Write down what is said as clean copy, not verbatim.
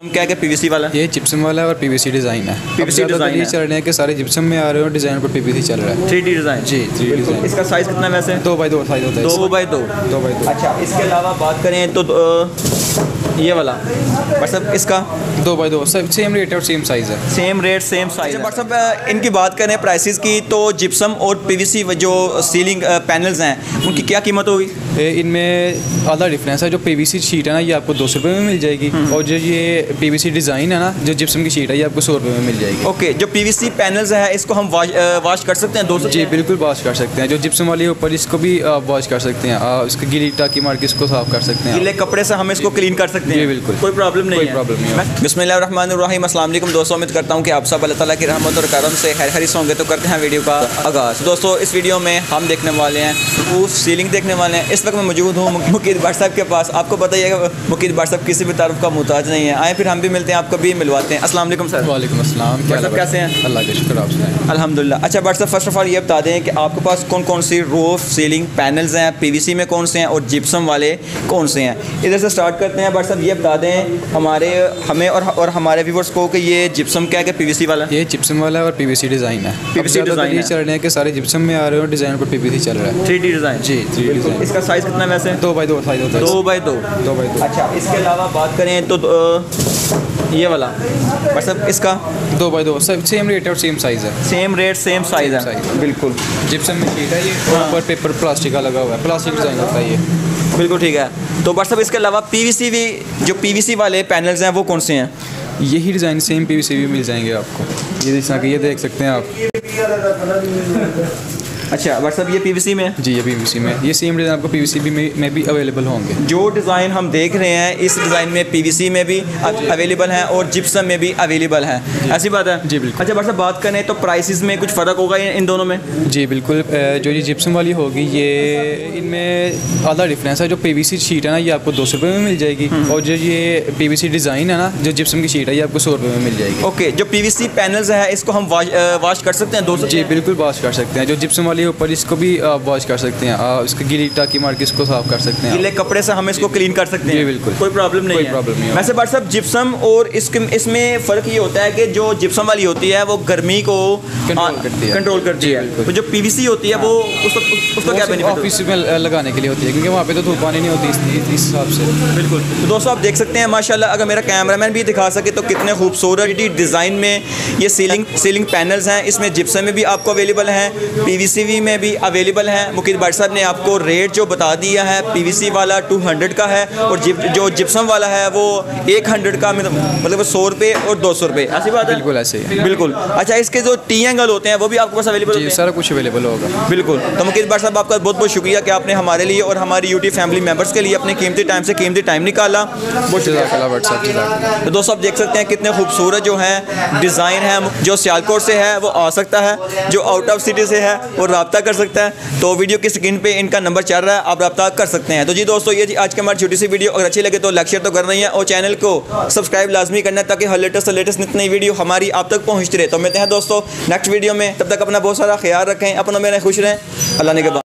क्या क्या पीवीसी वाला? ये जिप्सम वाला है और पीवीसी डिज़ाइन है। पीवीसी डिज़ाइन है। चल रहे हैं कि सारे जिप्सम में आ रहे हो, डिज़ाइन पर पीवीसी चल रहा है। 3D design. जी 3D डिज़ाइन। इसका साइज़ कितना है वैसे? 2x2 साइज होता है। 2x2। 2x2। अच्छा, इसके अलावा बात करें तो ये वाला मतलब इसका 2x2 सब सेम रेट है और सेम साइज़ है। Same rate same size. WhatsApp इनकी बात करें प्राइसेस की तो जिप्सम और पीवीसी जो सीलिंग पैनल्स हैं उनकी क्या कीमत होगी? इनमें आधा डिफरेंस है। जो पीवीसी शीट है ना ये आपको 200 रुपये में मिल जाएगी, और जो ये पीवीसी डिज़ाइन है ना जो जिप्सम की शीट है ये आपको 100 रुपये में मिल जाएगी। ओके, जो पीवीसी पैनल्स है इसको हम वॉश कर सकते हैं 200? जी बिल्कुल वॉश कर सकते हैं। जो जिप्सम वाली है ऊपर इसको भी वॉश कर सकते हैं, इसको गीली टाकी मार के इसको साफ़ कर सकते हैं। गीले कपड़े से हम इसको क्लीन कर सकते हैं? जी बिल्कुल, कोई प्रॉब्लम नहीं है। कोई प्रॉब्लम नहीं है। बिस्मिल्लाहिर्रहमानिर्रहीम। अस्सलाम वालेकुम दोस्तों, उम्मीद करता हूँ कि आप सब अल्लाह ताला की रहमत और करम से खैरियत होंगे। तो करते हैं वीडियो का आगाज़। दोस्तों इस वीडियो में हम देखने वाले हैं वो सीलिंग देखने वाले हैं। इस वक्त मैं मौजूद हूँ मुकीद भाट साहब के पास। आपको पता ही है मुकीद भाट साहब किसी भी तारुफ का मुहताज नहीं है। आए फिर हम भी मिलते हैं, आपको भी मिलवाते हैं। अस्सलाम वालेकुम सर। वालेकुम अस्सलाम। क्या सब कैसे हैं? अल्लाह का शुक्र, आपसे अल्हम्दुलिल्लाह। अच्छा भाट साहब, फर्स्ट ऑफ ऑल ये बता दें कि आपके पास कौन कौन सी रूफ सीलिंग पैनल्स हैं, पीवीसी में कौन से हैं और जिप्सम वाले कौन से हैं? इधर से स्टार्ट करते हैं। भाट साहब ये बता दें हमें और हमारे व्यूअर्स को कि ये जिप्सम क्या है पीवीसी वाला? ये जिप्सम वाला है और पीवीसी डिज़ाइन है। पीवीसी डिज़ाइन है। चल रहे हैं कि सारे जिप्सम में आ रहे हो, डिज़ाइन पर पीवीसी चल रहा है। 3D design. जी 3D डिज़ाइन। इसका साइज़ कितना है वैसे? 2x2 साइज होता है। 2x2। 2x2। अच्छा, इसके अलावा बात करें तो ये वाला मतलब इसका 2x2 सब सेम रेट है और सेम साइज़ है। सेम रेट सेम साइज़ है। बिल्कुल जिप्सम में शीट है ये, ऊपर पेपर प्लास्टिक का लगा हुआ है, प्लास्टिक डिज़ाइन होता है ये। बिल्कुल ठीक है। तो भाट साहब इसके अलावा पीवीसी भी जो पीवीसी वाले पैनल्स हैं वो कौन से हैं? यही डिज़ाइन सेम पीवीसी भी मिल जाएंगे आपको। ये जैसा कि ये देख सकते हैं आप। अच्छा भाट साहब ये पीवीसी में? जी ये पीवीसी में, ये सेम डिज़ाइन आपको पीवीसी में भी अवेलेबल होंगे। जो डिज़ाइन हम देख रहे हैं इस डिज़ाइन में पीवीसी में भी अवेलेबल हैं और जिप्सम में भी अवेलेबल हैं, ऐसी बात है? जी बिल्कुल। अच्छा भाट साहब बात करें तो प्राइसेस में कुछ फ़र्क होगा इन दोनों में? जी बिल्कुल। जो ये जिप्सम वाली होगी ये इनमें आधा डिफरेंस है। जो पीवीसी शीट है ना ये आपको 200 रुपये में मिल जाएगी, और जो ये पीवीसी डिज़ाइन है ना जो जिप्सम की शीट है ये आपको 100 रुपये में मिल जाएगी। ओके, जो पीवीसी पैनल्स है इसको हम वॉश कर सकते हैं 200? जी बिल्कुल वॉश कर सकते हैं। जो जिप्सम वाली है ऊपर इसको भी वॉश कर सकते हैं, इसको गीली टाकी मार के इसको साफ़ कर सकते हैं। गीले कपड़े से हम इसको क्लीन कर सकते हैं? जी बिल्कुल, कोई प्रॉब्लम नहीं है। कोई प्रॉब्लम नहीं है। वैसे भाट साहब जिप्सम और इसमें फ़र्क ये होता है कि जो जिप्सम वाली होती है वो गर्मी को कंट्रोल करती है। तो जो पीवीसी होती है वो उसका क्या बेनिफिट? ऑफिस में लगाने के लिए होती है, क्योंकि वहाँ पे तो धूप आनी नहीं होती इस हिसाब से। बिल्कुल। तो दोस्तों आप देख सकते हैं माशाल्लाह, अगर मेरा कैमरामैन भी दिखा सके तो कितने खूबसूरत डिज़ाइन में ये सीलिंग पैनल्स हैं। इसमें जिप्सम में भी आपको अवेलेबल हैं, पीवीसी में भी अवेलेबल हैं। मुकीद भाट साहब ने आपको रेट जो बता दिया है, पीवीसी वाला 200 का है और जो जिप्सम वाला है वो 100 का, मतलब 100 रुपये और 200 रुपये, ऐसी बात है? बिल्कुल ऐसे ही। बिल्कुल। अच्छा, इसके जो टी एंगल होते हैं वो भी आपके पास अवेलेबल होते हैं? सारा कुछ अवेलेबल होगा। बिल्कुल। तो मुकीद भाट साहब आपका बहुत बहुत शुक्रिया कि आपने हमारे लिए और हमारी यूट्यूब फैमिली मेम्बर्स के लिए अपने कीमती टाइम निकाला। बहुत शुक्रिया। तो दोस्तों आप देख सकते हैं कितने खूबसूरत जो हैं डिज़ाइन है। जो सियालकोट से है वो आ सकता है, जो आउट ऑफ सिटी से है वो रब्ता कर सकता है। तो वीडियो की स्क्रीन पे इनका नंबर चल रहा है, आप रब्ता कर सकते हैं। तो जी दोस्तों ये जी आज की हमारी छोटी सी वीडियो, अगर अच्छी लगे तो लाइक शेयर तो करना ही है और चैनल को सब्सक्राइब लाजमी करना है ताकि हर लेटेस्ट नई वीडियो हमारी आप तक पहुँचती रहे। तो मिलते हैं दोस्तों नेक्स्ट वीडियो में, तब तक अपना बहुत सारा ख्याल रखें, अपना मेरे खुश रहें। अल्लाह ने के बाद।